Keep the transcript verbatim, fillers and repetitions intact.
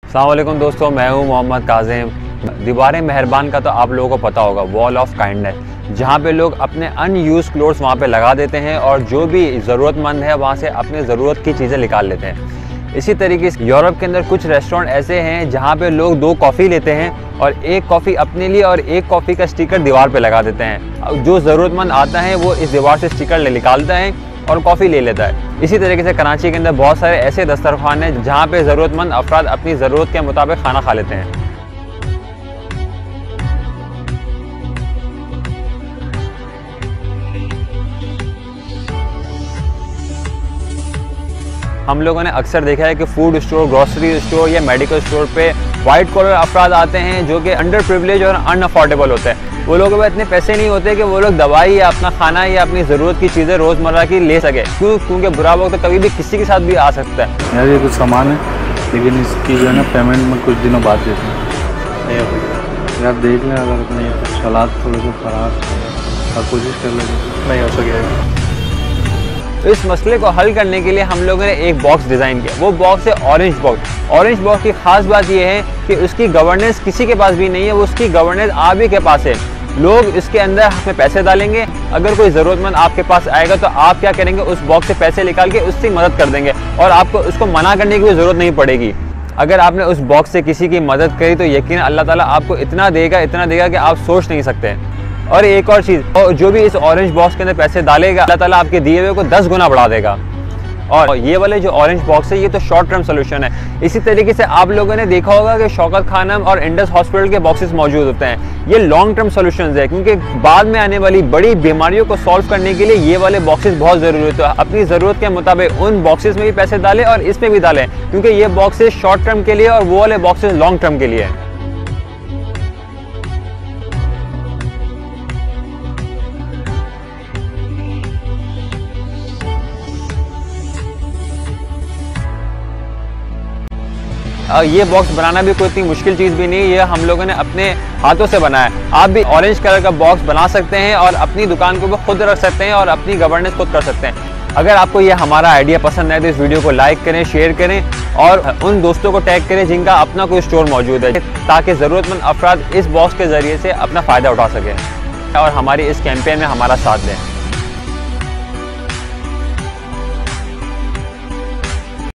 अस्सलाम वालेकुम दोस्तों, मैं हूं मोहम्मद काज़िम। दीवार मेहरबान का तो आप लोगों को पता होगा, वॉल ऑफ काइंडनेस, जहां पे लोग अपने अनयूज़ क्लोथ्स वहां पे लगा देते हैं और जो भी ज़रूरतमंद है वहां से अपने ज़रूरत की चीज़ें निकाल लेते हैं। इसी तरीके से यूरोप के अंदर कुछ रेस्टोरेंट ऐसे हैं जहां पे लोग दो कॉफ़ी लेते हैं और एक कॉफ़ी अपने लिए और एक कॉफ़ी का स्टिकर दीवार पे लगा देते हैं। जो ज़रूरतमंद आता है वो इस दीवार से स्टिकर ले निकालता है और कॉफ़ी ले लेता है। इसी तरीके से कराची के अंदर बहुत सारे ऐसे दस्तरखान हैं जहाँ पे ज़रूरतमंद अफराद अपनी ज़रूरत के मुताबिक खाना खा लेते हैं। हम लोगों ने अक्सर देखा है कि फूड स्टोर, ग्रोसरी स्टोर या मेडिकल स्टोर पे वाइट कॉलर अफराद आते हैं जो कि अंडर प्रिविलेज और अनअफोर्डेबल होते हैं। वो लोगों के पास इतने पैसे नहीं होते कि वो लोग दवाई या अपना खाना या अपनी ज़रूरत की चीज़ें रोज़मर्रा की ले सके। क्यों? क्योंकि बुरा वक्त तो कभी भी किसी के साथ भी आ सकता है। यार ये कुछ सामान है लेकिन इसकी जो है ना पेमेंट में कुछ दिनों बाद देते हैं। यार देख लें, अगर अपने कुछ हालात थोड़े से ख़राब और कोशिश कर लेंगे, नहीं हो सकेगा। तो इस मसले को हल करने के लिए हम लोगों ने एक बॉक्स डिज़ाइन किया। वो बॉक्स है ऑरेंज बॉक्स। ऑरेंज बॉक्स की खास बात यह है कि उसकी गवर्नेंस किसी के पास भी नहीं है, वो उसकी गवर्नेंस आप ही के पास है। लोग इसके अंदर अपने पैसे डालेंगे, अगर कोई ज़रूरतमंद आपके पास आएगा तो आप क्या करेंगे, उस बॉक्स से पैसे निकाल के उससे मदद कर देंगे और आपको उसको मना करने की भी ज़रूरत नहीं पड़ेगी। अगर आपने उस बॉक्स से किसी की मदद करी तो यकीन अल्लाह ताला आपको इतना देगा इतना देगा कि आप सोच नहीं सकते। और एक और चीज़, और जो भी इस ऑरेंज बॉक्स के अंदर पैसे डालेगा अल्लाह ताला आपके दिए हुए को दस गुना बढ़ा देगा। और ये वाले जो ऑरेंज बॉक्स है ये तो शॉर्ट टर्म सोल्यूशन है। इसी तरीके से आप लोगों ने देखा होगा कि शौकत खानम और इंडस हॉस्पिटल के बॉक्सेस मौजूद होते हैं। ये लॉन्ग टर्म सोल्यूशंस है क्योंकि बाद में आने वाली बड़ी बीमारियों को सॉल्व करने के लिए ये वाले बॉक्सेस बहुत ज़रूरी होते हैं। अपनी ज़रूरत के मुताबिक उन बॉक्सेस में भी पैसे डालें और इसमें भी डालें, क्योंकि ये बॉक्सेस शॉर्ट टर्म के लिए और वो वाले बॉक्सेस लॉन्ग टर्म के लिए है। ये बॉक्स बनाना भी कोई इतनी मुश्किल चीज़ भी नहीं है, ये हम लोगों ने अपने हाथों से बनाया। आप भी ऑरेंज कलर का बॉक्स बना सकते हैं और अपनी दुकान को भी खुद रख सकते हैं और अपनी गवर्नेंस खुद कर सकते हैं। अगर आपको ये हमारा आइडिया पसंद आए तो इस वीडियो को लाइक करें, शेयर करें और उन दोस्तों को टैग करें जिनका अपना कोई स्टोर मौजूद है, ताकि ज़रूरतमंद अफराद इस बॉक्स के ज़रिए से अपना फ़ायदा उठा सकें और हमारी इस कैंपेन में हमारा साथ दें।